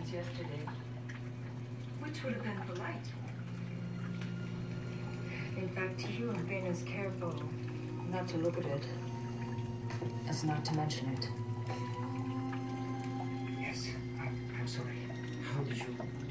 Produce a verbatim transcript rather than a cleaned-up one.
since yesterday. Which would have been polite. In fact, you have been as careful not to look at it as not to mention it. Yes, I, I'm sorry. How did you...